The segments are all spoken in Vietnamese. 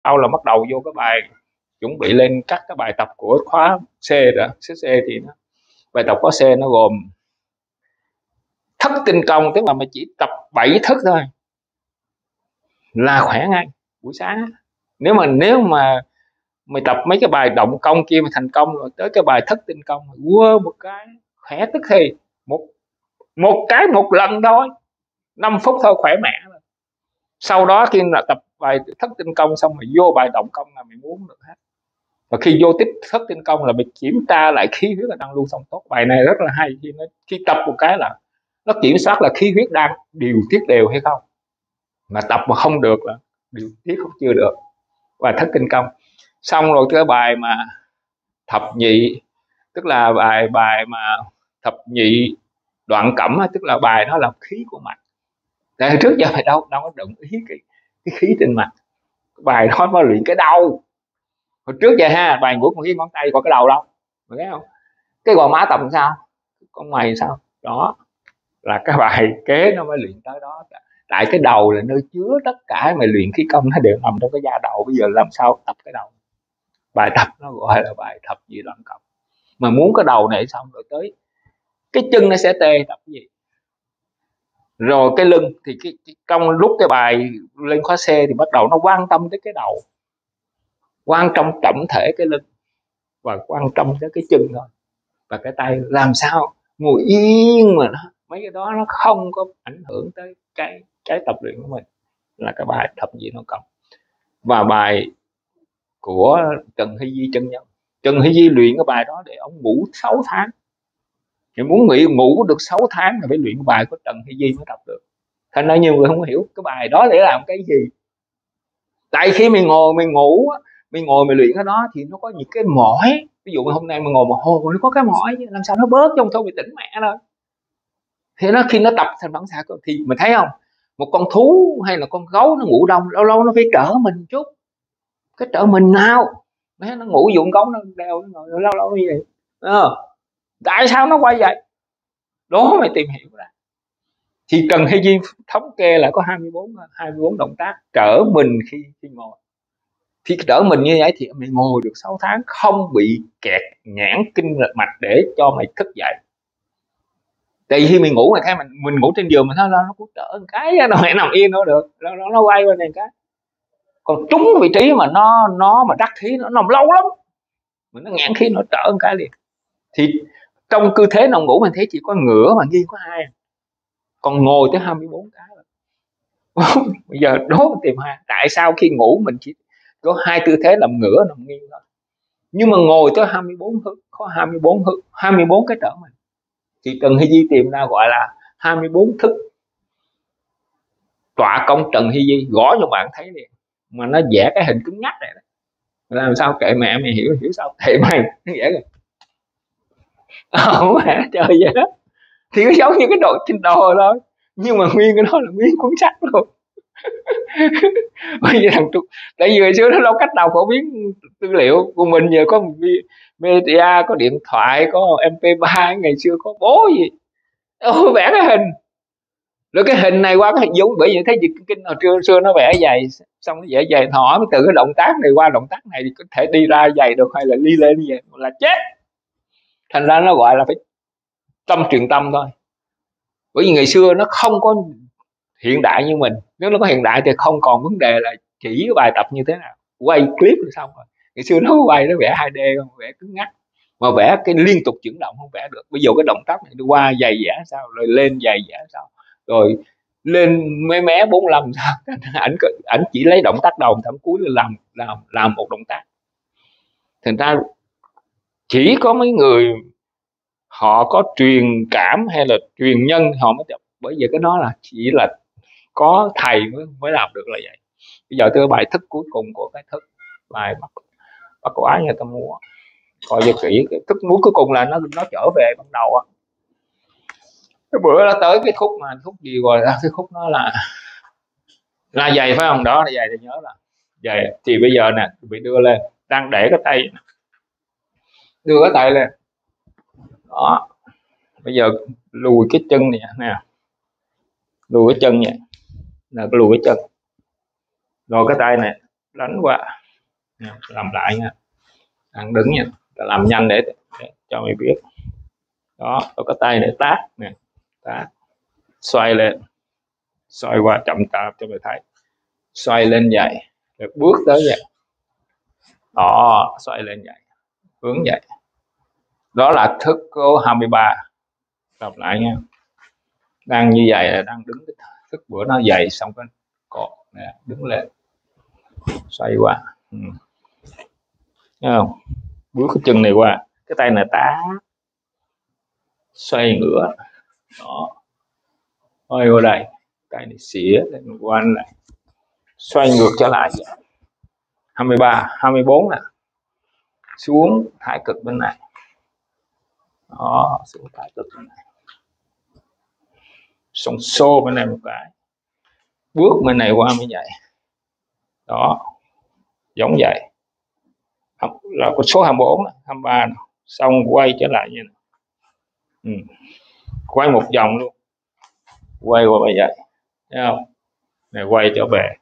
sau là bắt đầu vô cái bài chuẩn bị lên các cái bài tập của khóa C rồi. C thì bài tập khóa C nó gồm thất tinh công, tức là mày chỉ tập 7 thức thôi là khỏe ngay buổi sáng. Nếu mà mày tập mấy cái bài động công kia mà thành công rồi, tới cái bài thất tinh công quơ một cái khỏe tức thì một lần thôi, 5 phút thôi khỏe mẹ rồi. Sau đó khi là tập bài thất tinh công xong rồi vô bài động công là mày muốn được hết. Và khi vô tiếp thất tinh công là mày kiểm tra lại khí huyết là đang lưu thông tốt. Bài này rất là hay, khi tập một cái là nó kiểm soát là khí huyết đang điều tiết đều hay không, mà tập mà không được là điều tiết không chưa được. Và thất tinh công xong rồi cái bài mà thập nhị, tức là bài mà thập nhị đoạn cẩm, tức là bài nó là khí của mạch. Tại trước giờ mày đâu có đụng ý cái khí trên mặt. Bài đó nó luyện cái đầu. Hồi trước giờ ha, bài ngủ con cái ngón tay có cái đầu đâu, mày thấy không? Cái gò má tập làm sao, con mày sao đó, là cái bài kế nó mới luyện tới đó. Tại cái đầu là nơi chứa tất cả mày luyện khí công, nó đều nằm trong cái da đầu. Bây giờ làm sao tập cái đầu? Bài tập nó gọi là bài thập nhị đoạn cẩm. Mà muốn cái đầu này xong rồi tới cái chân nó sẽ tê, tập cái gì rồi cái lưng thì trong lúc cái bài lên khóa C thì bắt đầu nó quan tâm tới cái đầu, quan trọng trọng thể cái lưng và quan trọng tới cái chân thôi. Và cái tay làm sao ngồi yên mà mấy cái đó nó không có ảnh hưởng tới cái tập luyện của mình, là cái bài thập nhị đoạn cẩm. Và bài của Trần Hy Di chân nhân, Trần Hy Di luyện cái bài đó để ông ngủ 6 tháng. Thì muốn ngủ được 6 tháng là phải luyện bài của Trần Hy Di mới tập được. Thành ra nhiều người không hiểu cái bài đó để làm cái gì. Tại khi mình ngồi mình ngủ, mình ngồi mình luyện cái đó thì nó có những cái mỏi. Ví dụ hôm nay mình ngồi một hồi nó có cái mỏi, làm sao nó bớt trong thôi, mình tỉnh mẹ thôi. Thì nó khi nó tập thành phản xạ thì mình thấy không, một con thú hay là con gấu nó ngủ đông, lâu lâu nó phải trở mình chút. Cái trở mình nào nó ngủ dụng gấu nó đeo nó ngồi lâu lâu như vậy. Tại sao nó quay vậy đó, mày tìm hiểu ra. Thì Trần Hy Di thống kê là có 24 động tác trở mình khi ngồi. Thì trở mình như vậy thì mày ngồi được 6 tháng không bị kẹt nhãn kinh mạch để cho mày thức dậy. Tại khi mình ngủ mày thấy mình ngủ trên giường mình thấy nó cũng trở một cái, nó mày nằm yên nó được, nó quay bên này cái. Còn trúng vị trí mà nó mà đắc khí nó nằm lâu lắm, mình nó nghẽn khí nó trở một cái liền. Thì trong tư thế nằm ngủ mình thấy chỉ có ngửa mà nghiêng có 2, còn ngồi tới 24 cái rồi. Bây giờ đố tìm hai, tại sao khi ngủ mình chỉ có 2 tư thế nằm ngửa nằm nghiêng thôi, nhưng mà ngồi tới 24 có 24 cái trở mình. Thì Trần Hy Di tìm ra gọi là 24 thức tọa công Trần Hy Di, gõ cho bạn thấy liền, mà nó vẽ cái hình cứng nhắc này đó. Làm sao kệ mẹ mày hiểu sao thầy mày nó vẽ rồi. Mẹ trời vậy đó. Thì nó giống như cái đồ trên đồ thôi, nhưng mà nguyên cái đó là nguyên cuốn sách luôn. Bây giờ thằng Trúc, tại vì hồi xưa nó đâu cách nào phổ biến tư liệu của mình, giờ có media, có điện thoại, có MP3, ngày xưa có bố gì vẽ cái hình, rồi cái hình này qua cái hình dung. Bởi vì thấy dịch kinh hồi xưa nó vẽ dày, xong nó vẽ dày thỏ từ cái động tác này qua động tác này thì có thể đi ra dày được hay là đi lên như vậy là chết. Thành ra nó gọi là phải tâm truyền tâm thôi. Bởi vì ngày xưa nó không có hiện đại như mình, nếu nó có hiện đại thì không còn vấn đề là chỉ bài tập như thế nào, quay clip là xong rồi. Ngày xưa nó quay nó vẽ 2D không, vẽ cứng ngắc, mà vẽ cái liên tục chuyển động không vẽ được. Bây giờ cái động tác này đi qua dày vẽ sao, rồi lên dày vẽ sao, rồi lên mé 45 sao. ảnh chỉ lấy động tác đầu thậm cuối là làm một động tác. Thành ra chỉ có mấy người họ có truyền cảm hay là truyền nhân họ mới tập, bởi vì cái đó là chỉ là có thầy mới làm được là vậy. Bây giờ tôi bài thức cuối cùng của cái thức bài bắt cô ái người ta mua, coi cho kỹ cái thức muốn cuối cùng là nó trở về ban đầu á. Cái bữa đó tới cái khúc mà khúc gì rồi đó, cái khúc nó là dày phải không, đó là dày thì nhớ là dày. Thì bây giờ nè bị đưa lên, đang để cái tay, đưa cái tay lên đó. Bây giờ lùi cái chân này nè, lùi cái chân này là lùi cái chân, rồi cái tay này đánh qua, làm lại nha, đang đứng nha, làm nhanh để cho mày biết. Đó, tôi có tay để tác nè, tác, xoay lên, xoay qua chậm chạp cho mày thấy, xoay lên vậy, rồi bước tới vậy, đó, xoay lên vậy, hướng vậy. Đó là thức số 23. Đọc lại nha, đang như vậy là đang đứng, thức bữa nó dày xong cái cột nè, đứng lên, xoay qua, thấy không? Bước cái chân này qua, cái tay này tá, xoay ngửa, đó, xoay qua đây, tay này xỉa lên qua lại, xoay ngược trở lại. 23, 24 nè, xuống thái cực bên này, đó, xuống thái cực bên này, xong xô bên này một cái, bước bên này qua mới vậy, đó, giống vậy. Là con số 24 này, 23 này. Xong quay trở lại như này, quay một vòng luôn, quay qua bây vậy, thấy không? Này quay trở về,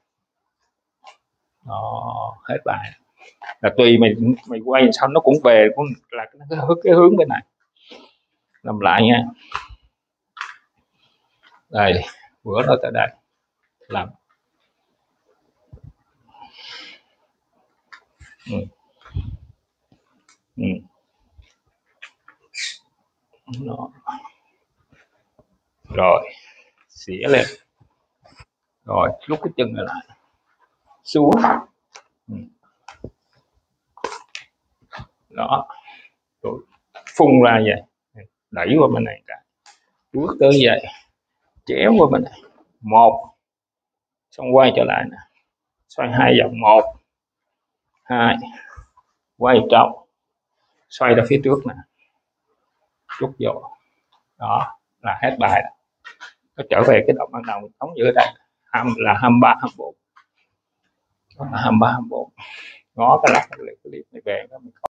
đó, hết bài. Là tùy mày quay sao nó cũng về, cũng là cái hướng bên này. Làm lại nha, đây, bữa đó tới đây làm, Đó. Rồi xỉa lên, rồi lúc cái chân này lại xuống, đó, rồi phun ra vậy, đẩy qua bên này cả, bước tới vậy, chéo qua bên này, một, xong quay trở lại nè, xoay 2 vòng, 1, 2, quay trong, xoay ra phía trước nè, rút vô, đó là hết bài. Nó trở về cái động ban đầu mình thống giữa đây, là 23, 24, đó là 23, 24. Ngó cái lát clip này về đó mình